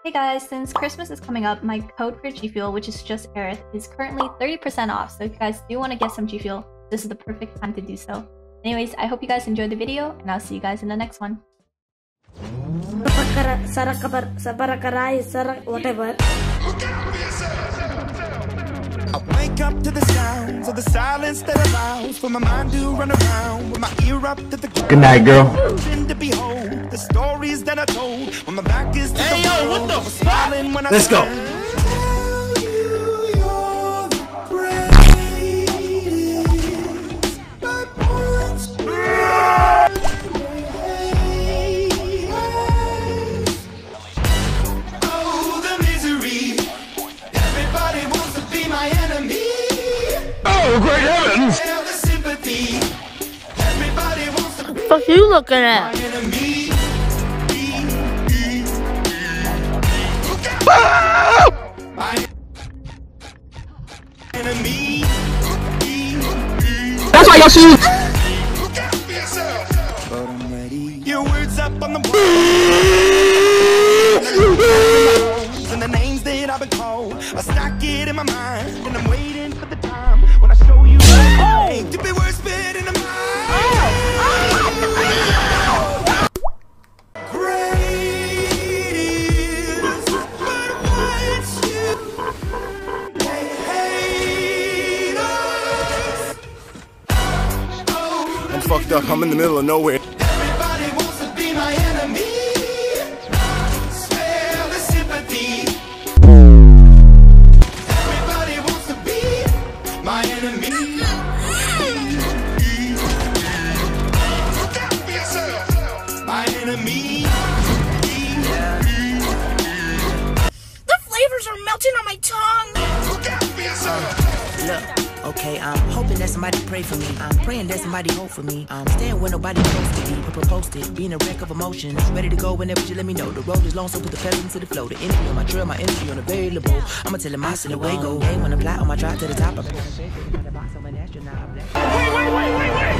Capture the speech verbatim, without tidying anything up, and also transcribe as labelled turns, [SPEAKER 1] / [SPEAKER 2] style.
[SPEAKER 1] Hey guys, since Christmas is coming up, my code for G FUEL, which is just Aerith, is currently thirty percent off. So if you guys do want to get some G FUEL, this is the perfect time to do so. Anyways, I hope you guys enjoyed the video, and I'll see you guys in the next one.
[SPEAKER 2] Whatever. I wake up to the sounds of the silence that allows for my mind to run around with my ear up to the
[SPEAKER 3] good night, girl.
[SPEAKER 2] To behold the stories that I told when my back is to
[SPEAKER 3] hey
[SPEAKER 2] the
[SPEAKER 3] yo,
[SPEAKER 2] world.
[SPEAKER 3] what the fuck? Let's go.
[SPEAKER 4] Oh, great heavens!
[SPEAKER 5] What the fuck you looking at?
[SPEAKER 4] That's why your shoes.
[SPEAKER 2] Your words up on the and the names that I've been called. I stack it in my mind, and I'm waiting for the time when I show you oh. to be worse fit in the mind. Oh. Great is but once you hate us. Oh.
[SPEAKER 3] I'm fucked up. I'm in the middle of nowhere.
[SPEAKER 2] Everybody wants to be my enemy. Spare the sympathy. Everybody wants to be my enemy. Look out for yourself. My enemy.
[SPEAKER 5] The flavors are melting on my tongue.
[SPEAKER 2] Look out for yourself.
[SPEAKER 6] Look, okay, I'm hoping that somebody pray for me. I'm praying that somebody hope for me. I'm staying where nobody supposed to be, but posted, being a wreck of emotions. Ready to go whenever you let me know. The road is long, so put the pedal into the flow. The energy on my trail, my energy unavailable. I'ma tell him I still away go. Hey, when I fly on my drive to the top, I'm wait, wait, wait, wait, wait.